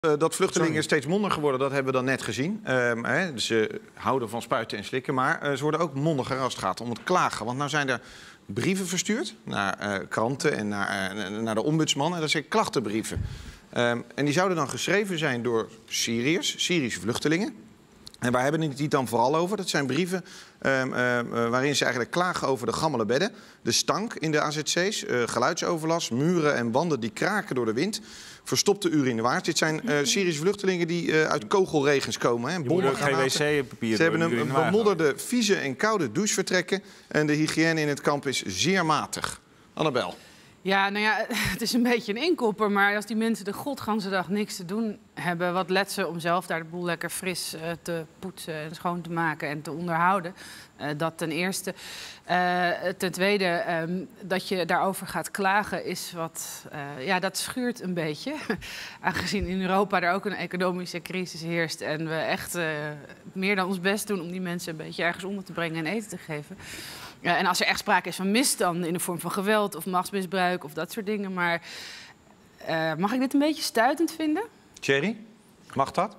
Dat vluchtelingen steeds mondiger worden, dat hebben we dan net gezien. Dus ze houden van spuiten en slikken, maar ze worden ook mondiger als het gaat om het klagen. Want nou zijn er brieven verstuurd naar kranten en naar de ombudsman. En dat zijn klachtenbrieven. En die zouden dan geschreven zijn door Syrische vluchtelingen. En waar hebben die het dan vooral over? Dat zijn brieven waarin ze eigenlijk klagen over de gammele bedden, de stank in de AZC's, geluidsoverlast, muren en wanden die kraken door de wind, verstopte urinoirs. Dit zijn Syrische vluchtelingen die uit kogelregens komen. Hè, geen wc-papier. Ze hebben een bemodderde, vieze en koude douchevertrekken. En de hygiëne in het kamp is zeer matig. Annabel. Ja, nou ja, het is een beetje een inkopper. Maar als die mensen de godganse dag niks te doen hebben, wat let ze om zelf daar de boel lekker fris te poetsen en schoon te maken en te onderhouden. Dat ten eerste. Ten tweede, dat je daarover gaat klagen is wat... ja, dat schuurt een beetje. Aangezien in Europa er ook een economische crisis heerst en we echt meer dan ons best doen om die mensen een beetje ergens onder te brengen en eten te geven. En als er echt sprake is van misstanden in de vorm van geweld of machtsmisbruik of dat soort dingen. Maar mag ik dit een beetje stuitend vinden? Thierry, mag dat?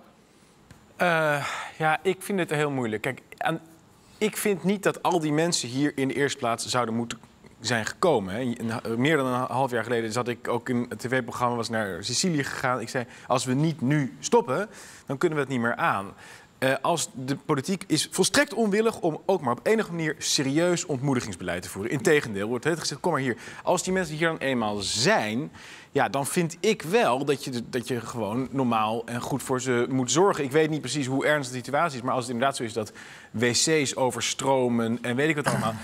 Ja, ik vind het heel moeilijk. Kijk, ik vind niet dat al die mensen hier in de eerste plaats zouden moeten zijn gekomen. Hè. Meer dan een half jaar geleden zat ik ook in het tv-programma, was naar Sicilië gegaan. Ik zei, als we niet nu stoppen, dan kunnen we het niet meer aan. Als de politiek is volstrekt onwillig om ook maar op enige manier serieus ontmoedigingsbeleid te voeren. Integendeel, wordt het gezegd, kom maar hier. Als die mensen hier dan eenmaal zijn, ja, dan vind ik wel dat je gewoon normaal en goed voor ze moet zorgen. Ik weet niet precies hoe ernstig de situatie is, maar als het inderdaad zo is dat wc's overstromen en weet ik wat allemaal,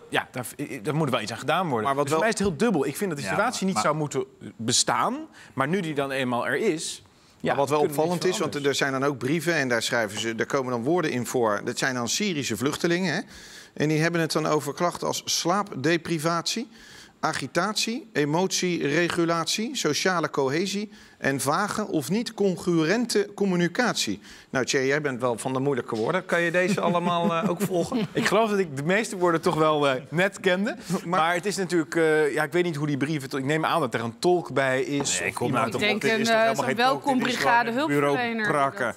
daar moet er wel iets aan gedaan worden. Maar voor mij is het heel dubbel. Ik vind dat de situatie niet zou moeten bestaan, maar nu die dan eenmaal er is... Ja, wat wel opvallend is, want er zijn dan ook brieven en daar komen dan woorden in voor. Dat zijn dan Syrische vluchtelingen. Hè? En die hebben het dan over klachten als slaapdeprivatie, agitatie, emotieregulatie, sociale cohesie en vage of niet congruente communicatie. Nou, Thierry, jij bent wel van de moeilijke woorden. Kan je deze allemaal ook volgen? Ik geloof dat ik de meeste woorden toch wel net kende. Maar het is natuurlijk... ja, ik weet niet hoe die brieven... Ik neem aan dat er een tolk bij is. Nee, ik denk een welkombrigade hulpverlener. Prakken.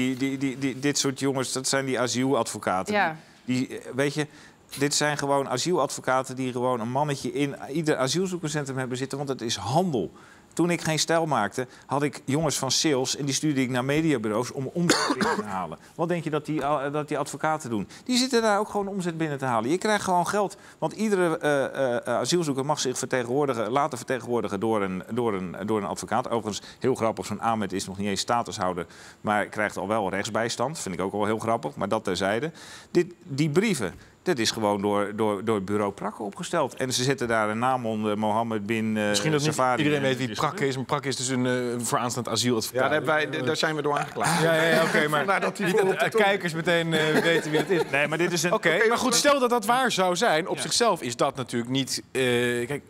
Dit soort jongens, dat zijn die asieladvocaten. Ja. Weet je... Dit zijn gewoon asieladvocaten die gewoon een mannetje in ieder asielzoekerscentrum hebben zitten, want het is handel. Toen ik geen stijl maakte, had ik jongens van sales en die stuurde ik naar mediabureaus om omzet binnen te halen. Wat denk je dat die advocaten doen? Die zitten daar ook gewoon omzet binnen te halen. Je krijgt gewoon geld, want iedere asielzoeker mag zich laten vertegenwoordigen door een advocaat. Overigens, heel grappig, zo'n Ahmed is nog niet eens statushouder, maar krijgt al wel rechtsbijstand. Vind ik ook wel heel grappig, maar dat terzijde. Die brieven... Dat is gewoon door het bureau Prakke opgesteld. En ze zetten daar een naam onder, Mohammed bin Misschien dat Safari. Niet iedereen weet wie Prakke is, maar Prakke is dus een vooraanstaand asieladvocaat. Ja, daar zijn we door aangeklaagd. Ja, oké, maar dat niet dat de kijkers meteen weten wie het is. Nee, maar dit is een... Oké, maar goed, stel dat dat waar zou zijn. Op zichzelf is dat natuurlijk niet... Kijk...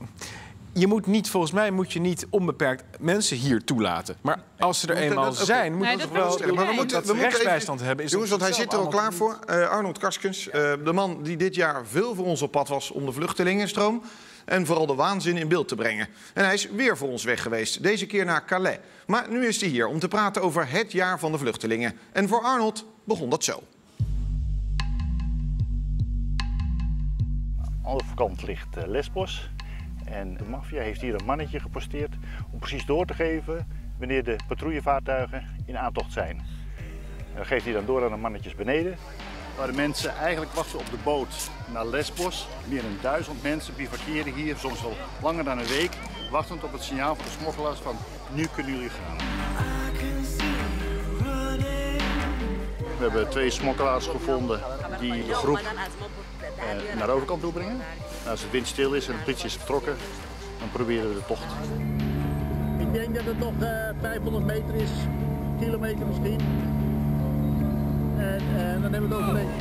Volgens mij moet je niet onbeperkt mensen hier toelaten. Maar als ze er eenmaal zijn, moeten we toch wel... Maar we moeten rechtsbijstand hebben. Jongens, want hij zit er al klaar voor. Arnold Karskens, de man die dit jaar veel voor ons op pad was om de vluchtelingenstroom en vooral de waanzin in beeld te brengen. En hij is weer voor ons weg geweest, deze keer naar Calais. Maar nu is hij hier om te praten over het jaar van de vluchtelingen. En voor Arnold begon dat zo. Aan de overkant ligt Lesbos. En de maffia heeft hier een mannetje geposteerd om precies door te geven wanneer de patrouillevaartuigen in aantocht zijn. En dat geeft hij dan door aan de mannetjes beneden. Waar de mensen eigenlijk wachten op de boot naar Lesbos. Meer dan 1000 mensen bivakeren hier, soms wel langer dan een week, wachtend op het signaal van de smokkelaars van nu kunnen jullie gaan. We hebben 2 smokkelaars gevonden die de groep naar de overkant toe brengen. Als het windstil is en de politie is vertrokken, dan proberen we de tocht. Ik denk dat het nog 500 meter is, kilometer misschien. En dan hebben we het overleefd.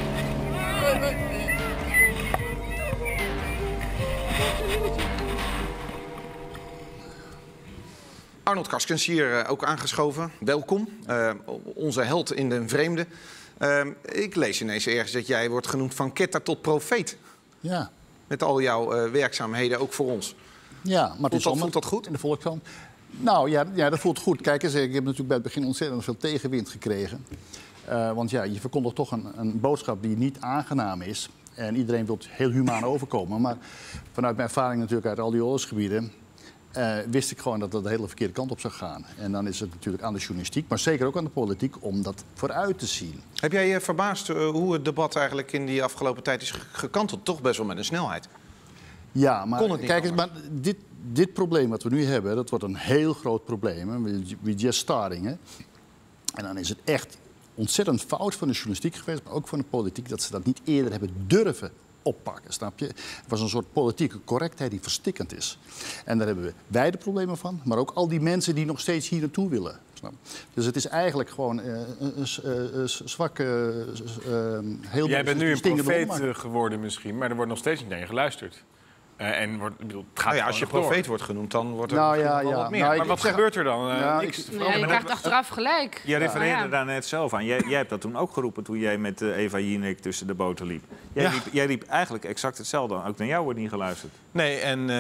Arnold Karskens hier ook aangeschoven. Welkom. Onze held in den vreemde. Ik lees ineens ergens dat jij wordt genoemd van ketter tot profeet. Ja. Met al jouw werkzaamheden, ook voor ons. Ja, maar voelt dat goed? In de Volkskrant. Nou ja, dat voelt goed. Kijk eens, ik heb natuurlijk bij het begin ontzettend veel tegenwind gekregen. Want ja, je verkondigt toch een boodschap die niet aangenaam is. En iedereen wil heel humaan overkomen. Maar vanuit mijn ervaring natuurlijk uit al die oorlogsgebieden... wist ik gewoon dat dat de hele verkeerde kant op zou gaan. En dan is het natuurlijk aan de journalistiek, maar zeker ook aan de politiek... om dat vooruit te zien. Heb jij je verbaasd hoe het debat eigenlijk in die afgelopen tijd is gekanteld? Toch best wel met een snelheid. Ja, maar kijk eens, anders? maar dit probleem wat we nu hebben... dat wordt een heel groot probleem. We just starting, hè. En dan is het echt ontzettend fout van de journalistiek geweest... maar ook van de politiek, dat ze dat niet eerder hebben durven oppakken, snap je? Het was een soort politieke correctheid die verstikkend is. En daar hebben wij de problemen van, maar ook al die mensen die nog steeds hier naartoe willen. Snap? Dus het is eigenlijk gewoon een zwakke... Jij bent nu een profeet geworden misschien, maar er wordt nog steeds niet naar je geluisterd. Het gaat als je profeet wordt genoemd, dan wordt er wel wat meer. Nou, maar wat gebeurt er dan? Je krijgt achteraf gelijk. Je refereerde daar net zelf aan. Jij hebt dat toen ook geroepen toen jij met Eva Jinek tussen de boten liep. Jij riep eigenlijk exact hetzelfde. Ook naar jou wordt niet geluisterd. Nee, en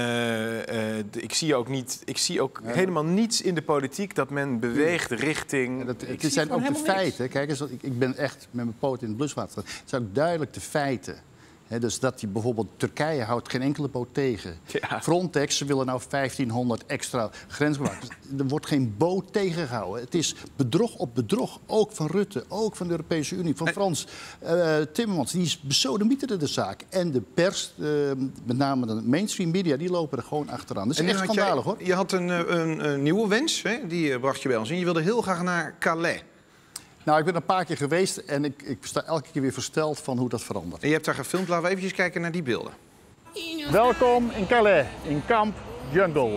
ik zie ook helemaal niets in de politiek dat men beweegt richting... Het zijn ook de feiten. Kijk eens, ik ben echt met mijn poot in het bluswater. Het zijn ook duidelijk de feiten. Dus dat bijvoorbeeld Turkije houdt geen enkele boot tegen. Ja. Frontex, ze willen nou 1500 extra grensbewakers. Er wordt geen boot tegengehouden. Het is bedrog op bedrog, ook van Rutte, ook van de Europese Unie, van Frans Timmermans. Die besodemieteren de zaak. En de pers, met name de mainstream media, die lopen er gewoon achteraan. Dat is echt schandalig, hoor. Je had een nieuwe wens, hè? Die bracht je bij ons in. Je wilde heel graag naar Calais. Nou, ik ben een paar keer geweest en ik sta elke keer weer versteld van hoe dat verandert. En je hebt daar gefilmd. Laten we even kijken naar die beelden. Welkom in Calais, in Camp Jungle.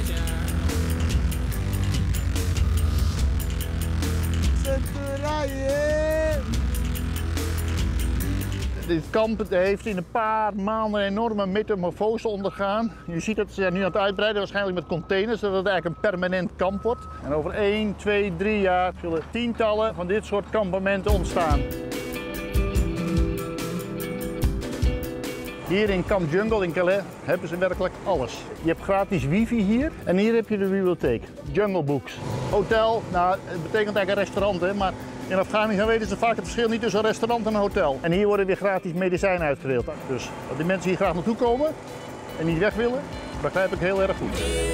Dit kamp heeft in een paar maanden een enorme metamorfose ondergaan. Je ziet dat ze zijn nu aan het uitbreiden, waarschijnlijk met containers, zodat het eigenlijk een permanent kamp wordt. En over 1, 2, 3 jaar zullen tientallen van dit soort kampementen ontstaan. Hier in Camp Jungle in Calais hebben ze werkelijk alles. Je hebt gratis wifi hier en hier heb je de bibliotheek. Jungle Books. Hotel, nou het betekent eigenlijk een restaurant, hè, maar in Afghanistan weten ze vaak het verschil niet tussen een restaurant en een hotel. En hier worden weer gratis medicijnen uitgedeeld. Dus dat die mensen hier graag naartoe komen en niet weg willen, begrijp ik heel erg goed.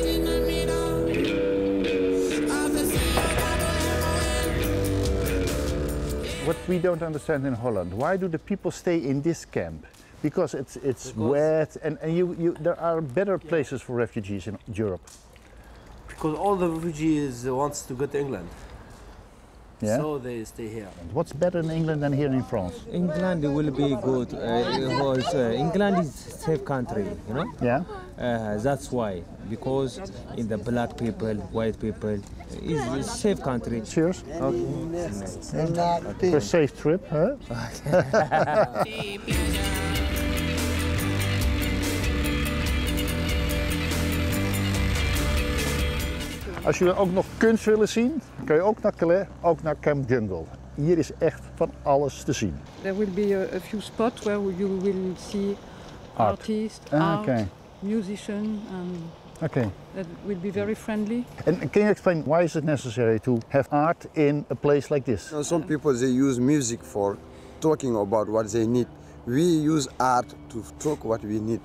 What we don't understand in Holland, why do the people stay in this camp? Because it's wet and there are better places for refugees in Europe. Because all the refugees wants to go to England. Yeah? So they stay here. What's better in England than here in France? England will be good. England is a safe country, you know? Yeah? That's why. Because in the black people, white people, it's a safe country. Cheers. Okay. For a safe trip, huh? Als jullie ook nog kunst willen zien, kun je ook naar Calais, ook naar Camp Jungle. Hier is echt van alles te zien. There will be a few spots where you will see artists, musicians, and that will be very friendly. And can you explain why is it necessary to have art in a place like this? Some people they use music for talking about what they need. We use art to talk what we need.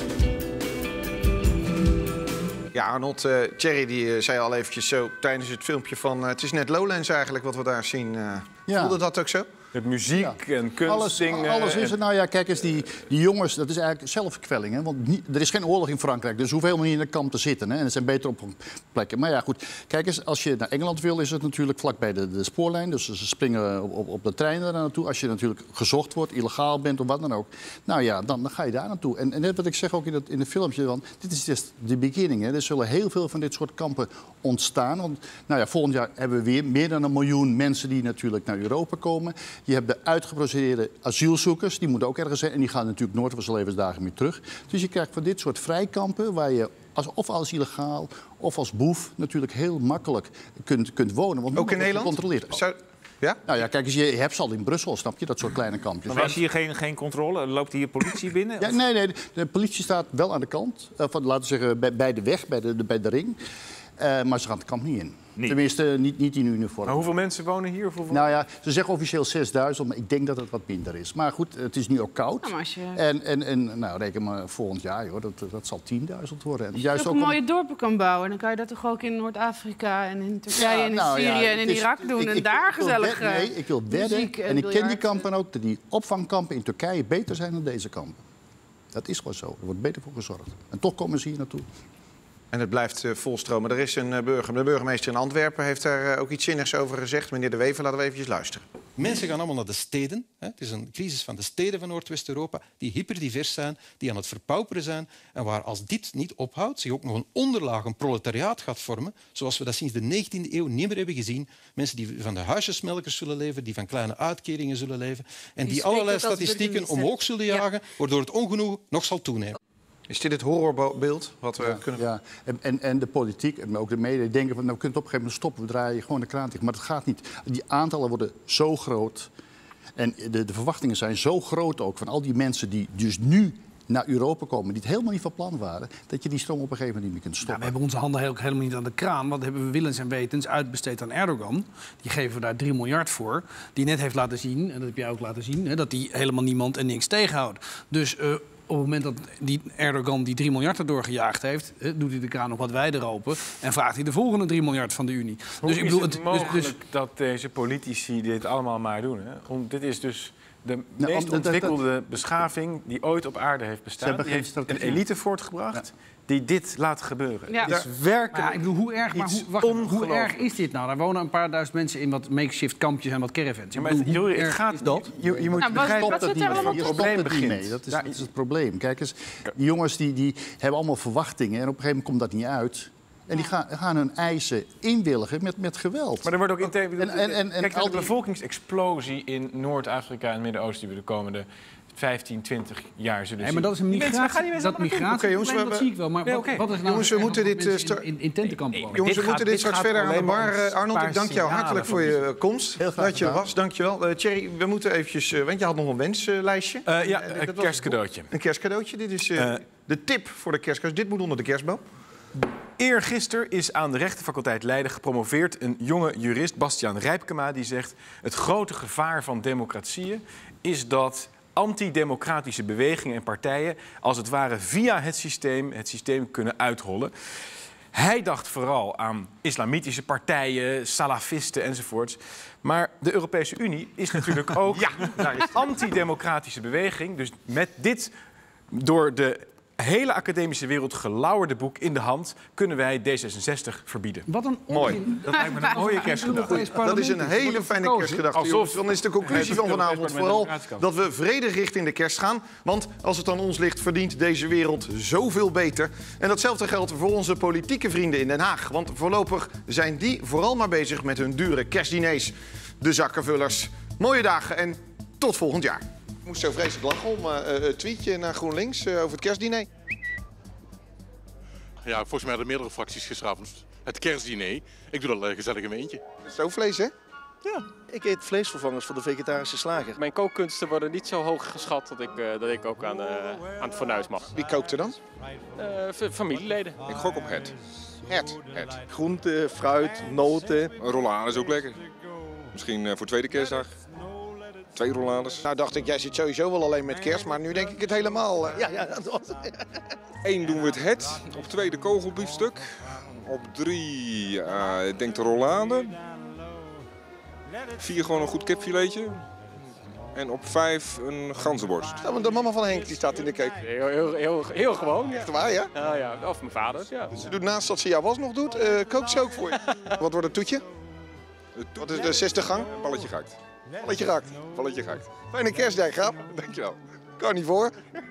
Ja, Arnold, Thierry die zei al eventjes zo tijdens het filmpje van... het is net Lowlands eigenlijk wat we daar zien. Voelde dat ook zo? Met muziek en kunst, alles is er. Nou ja, kijk eens, die jongens, dat is eigenlijk zelfkwelling. Hè? Want er is geen oorlog in Frankrijk, dus hoeveel niet in de kamp te zitten. Hè? En het zijn beter op plekken. Maar ja, goed, kijk eens, als je naar Engeland wil, is het natuurlijk vlakbij de spoorlijn. Dus ze springen op de trein daar naartoe. Als je natuurlijk gezocht wordt, illegaal bent of wat dan ook. Nou ja, dan ga je daar naartoe. En net wat ik zeg ook in het filmpje, want dit is just de beginning. Hè? Er zullen heel veel van dit soort kampen ontstaan. Want nou ja, volgend jaar hebben we weer meer dan 1 miljoen mensen die natuurlijk naar Europa komen. Je hebt de uitgeprocedeerde asielzoekers, die moeten ook ergens zijn. En die gaan natuurlijk nooit van zijn levensdagen meer terug. Dus je krijgt van dit soort vrijkampen waar je of als illegaal of als boef natuurlijk heel makkelijk kunt wonen. Want ook in Nederland? Gecontroleerd. Ja? Nou ja, kijk eens, je hebt ze al in Brussel, snap je, dat soort kleine kampjes. Maar is hier geen controle? Loopt hier politie binnen? Ja, nee, de politie staat wel aan de kant. Laten we zeggen, bij de weg, bij de ring. Maar ze gaan het kamp niet in. Tenminste, niet in uniform. Maar hoeveel mensen wonen hier? Nou ja, ze zeggen officieel 6000, maar ik denk dat het wat minder is. Maar goed, het is nu ook koud. Nou, als je... En nou, reken maar volgend jaar, joh, dat zal 10.000 worden. En als je ook mooie dorpen kan bouwen, dan kan je dat toch ook in Noord-Afrika en in Turkije en in Syrië en in Irak doen. En daar gezellig ik wil wedden, en ik ken die kampen ook, dat die opvangkampen in Turkije beter zijn dan deze kampen. Dat is gewoon zo. Er wordt beter voor gezorgd. En toch komen ze hier naartoe. En het blijft volstromen. Er is een burgemeester in Antwerpen heeft daar ook iets zinnigs over gezegd. Meneer De Wever, laten we eventjes luisteren. Mensen gaan allemaal naar de steden. Het is een crisis van de steden van Noordwest-Europa die hyperdivers zijn, die aan het verpauperen zijn. En waar als dit niet ophoudt, zich ook nog een onderlaag, een proletariaat gaat vormen, zoals we dat sinds de 19e eeuw niet meer hebben gezien. Mensen die van de huisjesmelkers zullen leven, die van kleine uitkeringen zullen leven en die allerlei statistieken omhoog zullen jagen, waardoor het ongenoegen nog zal toenemen. Is dit het horrorbeeld wat we kunnen... Ja, en de politiek en ook de media denken van... nou, we kunnen het op een gegeven moment stoppen, we draaien gewoon de kraan dicht. Maar dat gaat niet. Die aantallen worden zo groot. En de verwachtingen zijn zo groot ook van al die mensen die dus nu naar Europa komen... die het helemaal niet van plan waren... dat je die stroom op een gegeven moment niet meer kunt stoppen. Ja, we hebben onze handen ook helemaal niet aan de kraan. Want hebben we willens en wetens uitbesteed aan Erdogan. Die geven we daar 3 miljard voor. Die net heeft laten zien, en dat heb jij ook laten zien... Hè, dat die helemaal niemand en niks tegenhoudt. Dus... op het moment dat die Erdogan die 3 miljard erdoor gejaagd heeft... doet hij de kraan nog wat wijder open... en vraagt hij de volgende 3 miljard van de Unie. Hoe is het mogelijk dat deze politici dit allemaal maar doen? Hè? Dit is dus de meest ontwikkelde beschaving die ooit op aarde heeft bestaan. Die heeft een elite voortgebracht... die dit laat gebeuren. Ja. Het is werkelijk maar, ik bedoel, hoe erg is dit nou? Daar wonen een paar duizend mensen in wat makeshift kampjes en wat caravans. Ja, maar het gaat dat. Je moet begrijpen dat het probleem begint. Dat is het probleem. Kijk eens, die jongens die hebben allemaal verwachtingen... en op een gegeven moment komt dat niet uit... En die gaan hun eisen inwilligen met geweld. Maar er wordt ook kijk, de bevolkingsexplosie in Noord-Afrika en Midden-Oosten... die we de komende 15, 20 jaar zullen zien. Maar dat is een migratie. Dat zie ik wel. Maar wat is nou jongens, we moeten dit in tentenkampen wonen? Jongens, we moeten dit straks verder aan de bar. Arnold, ik dank jou hartelijk voor je komst. Heel graag dat je er was, dank je wel. Thierry, we moeten eventjes... want je had nog een wenslijstje. Een kerstcadeautje. Een kerstcadeautje. Dit is de tip voor de kerstcadeautje. Dit moet onder de kerstboom. Eergisteren is aan de rechtenfaculteit Leiden gepromoveerd een jonge jurist, Bastiaan Rijpkema, die zegt: het grote gevaar van democratieën is dat antidemocratische bewegingen en partijen als het ware via het systeem kunnen uithollen. Hij dacht vooral aan islamitische partijen, salafisten enzovoorts. Maar de Europese Unie is natuurlijk ook een antidemocratische beweging. Dus met dit door de hele academische wereld gelauwerde boek in de hand kunnen wij D66 verbieden. Wat een mooi. Dat lijkt me een mooie kerstgedachte. Dat is een hele fijne kerstgedachte. Jongens. Dan is de conclusie van vanavond vooral dat we vredig richting de kerst gaan. Want als het aan ons ligt, verdient deze wereld zoveel beter. En datzelfde geldt voor onze politieke vrienden in Den Haag. Want voorlopig zijn die vooral maar bezig met hun dure kerstdiners. De zakkenvullers. Mooie dagen en tot volgend jaar. Ik moest zo vreselijk lachen om een tweetje naar GroenLinks over het kerstdiner. Ja, volgens mij hadden meerdere fracties gisteravond het kerstdiner. Ik doe dat gezellig in mijn eentje. Zo vlees, hè? Ja, ik eet vleesvervangers voor de vegetarische slager. Mijn kookkunsten worden niet zo hoog geschat dat ik ook aan het fornuis mag. Wie kookt er dan? Familieleden. Ik gok op het. Het. Groente, fruit, noten. Een rollade is ook lekker. Misschien voor tweede kerstdag. 2 rollades. Nou dacht ik, jij zit sowieso wel alleen met kerst, maar nu denk ik het helemaal. Ja, dat was 1 doen we het. Op 2 de kogelbiefstuk. Op 3 ik denk de rollade. 4 gewoon een goed kipfiletje. En op 5 een ganzenborst. Ja, want de mama van Henk die staat in de keuken. Heel gewoon. Ja. Echt waar, ja? Ja? Of mijn vader, ja. Dus ze doet naast dat ze jou was nog doet, kookt ze ook voor je. Wat wordt het toetje? Wat is de 60 gang? Balletje gehakt. Balletje gehakt. Balletje gehakt. Fijne kerstdag, grap. Dankjewel. Carnivore.